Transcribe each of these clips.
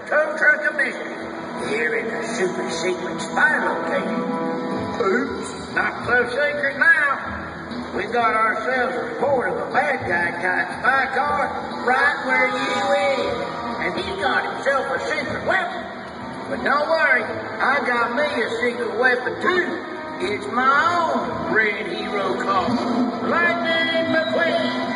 tow truck of mystery here in the super secret spy location. Oops, not so secret now. We got ourselves a report of a bad guy type spy car right where you is. And he's got himself a secret weapon. But don't worry, I got me a secret weapon too. It's my own red hero called Lightning McQueen.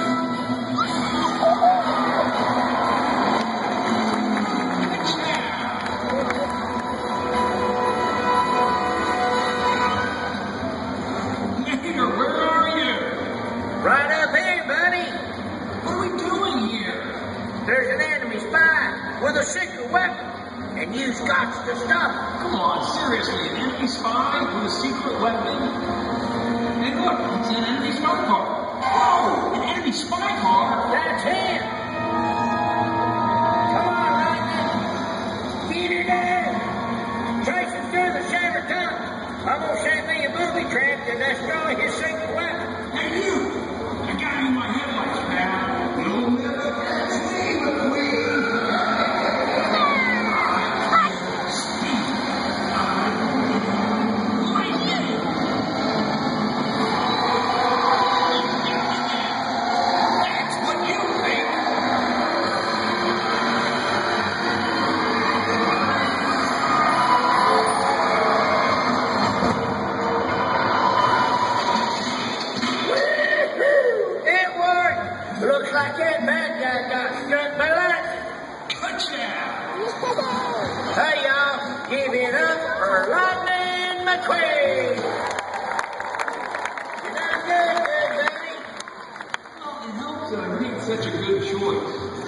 Right up here, buddy. What are we doing here? There's an enemy spy with a secret weapon, and you've got to stop him. Come on, seriously, an enemy spy with a secret weapon? Hey, look, it's an enemy spy car. Whoa, an enemy spy car? That's him. Come on, Lightning. Get her there. Chase him through the Shammer Tunnel. I'm gonna send me a booby trap to destroy his secret weapon. Hey, you! I got you in my headlights, pal. You'll never catch me, McQueen. That's what you think. It worked. Looks like that bad guy got struck by lightning. Touchdown! Hey, y'all, give it up for Lightning McQueen. You done good, buddy. Well, it helps that I made such a good choice.